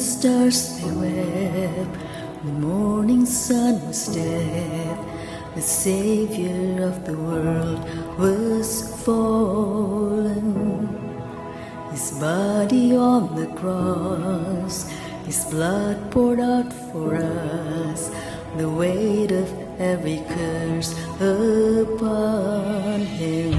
stars they wept, the morning sun was dead, the Savior of the world was fallen. His body on the cross, His blood poured out for us, the weight of every curse upon Him.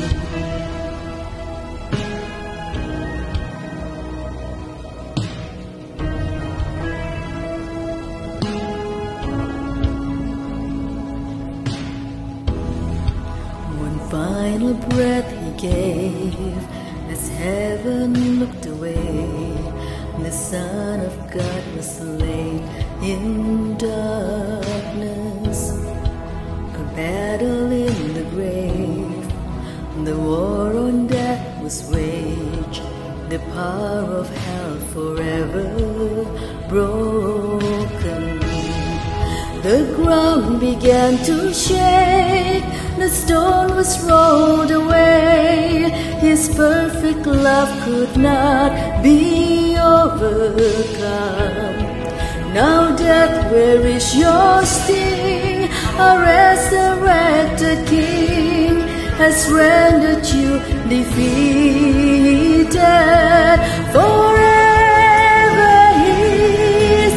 Final breath He gave as heaven looked away. The Son of God was laid in darkness, a battle in the grave. The war on death was waged, the power of hell forever broken. The ground began to shake, the stone was rolled away. His perfect love could not be overcome. Now death, where is your sting? Our resurrected King has rendered you defeated. Forever He is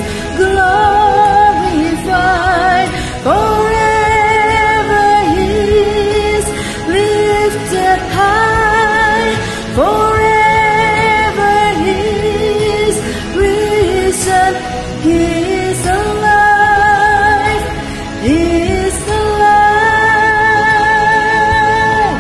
glorified. Forever He is lifted high. Forever He is risen. He is alive. He is alive.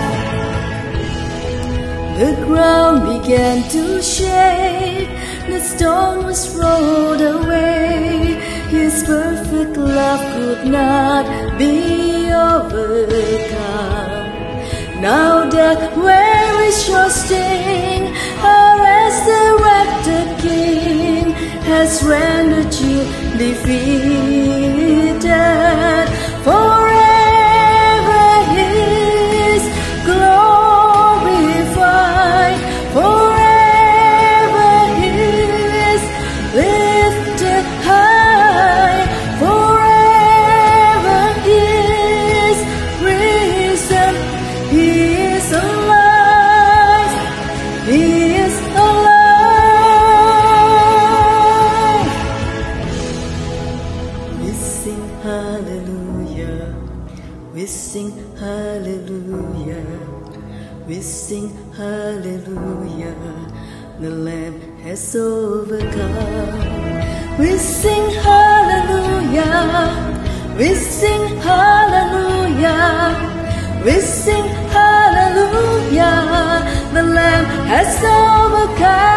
The ground began to shake, the stone was rolled away. His perfect love could not be overcome. Now death, where is your sting? Our resurrected King has rendered you defeated. Forever He is glorified. Forever He is lifted high. Forever He is risen. He is alive. He is alive. We sing hallelujah. We sing hallelujah. We sing hallelujah. The Lamb has overcome. We sing hallelujah. We sing hallelujah. We sing hallelujah. The Lamb has overcome.